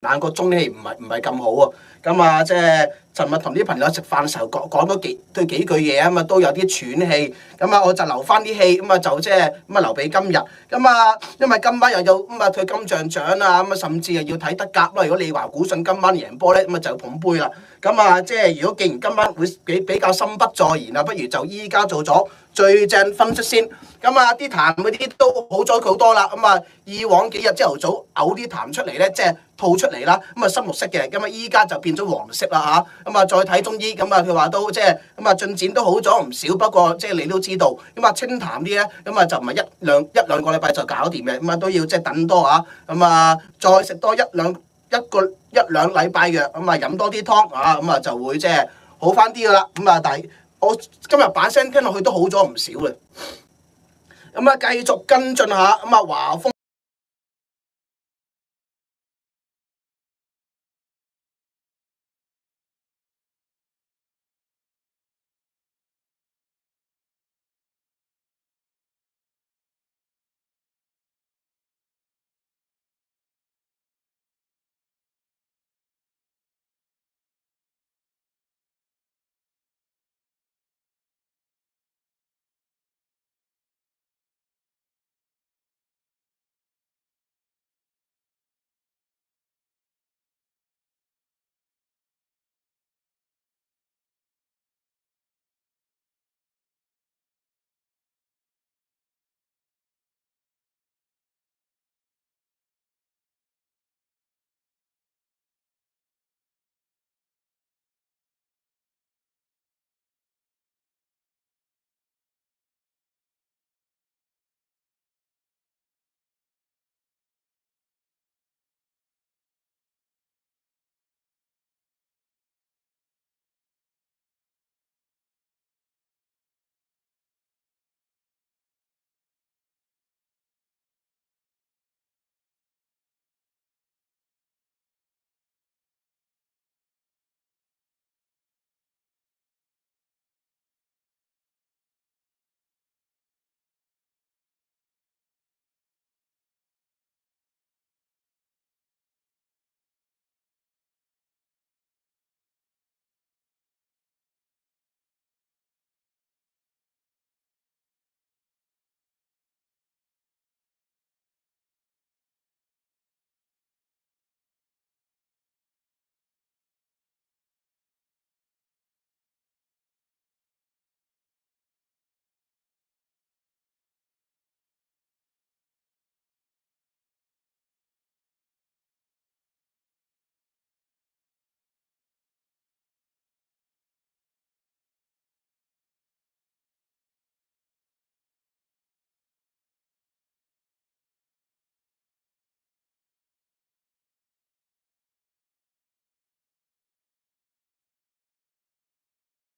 冷個中氣唔係咁好啊。咁啊，即係尋日同啲朋友食飯嘅時候講咗幾句嘢啊嘛，都有啲喘氣。咁啊，我就留翻啲氣，咁啊就即係咁啊留俾今日。咁啊，因為今晚又有咁啊佢金像獎啊，咁啊甚至係要睇德甲啦。如果利華古遜今晚贏波咧，咁啊就捧杯啦。咁啊，即係如果既然今晚會比較心不在焉啊，不如就依家做咗最正分析先。咁啊，啲痰嗰啲都好咗好多啦。咁啊，以往幾日朝頭早嘔啲痰出嚟咧，即係吐出嚟啦。咁啊，深綠色嘅，咁啊依家就變咗黃色啦嚇。咁啊，再睇中醫，咁啊佢話都即係咁啊進展都好咗唔少。不過即係你都知道，咁啊清痰啲咧，咁啊就唔係一兩個禮拜就搞掂嘅。咁啊都要即係等多嚇。咁啊再食多一兩禮拜藥，咁啊飲多啲湯啊，咁啊就會即係好翻啲噶啦。咁啊，但係我今日把聲聽落去都好咗唔少嘅。咁啊，繼續跟進下，咁啊華豐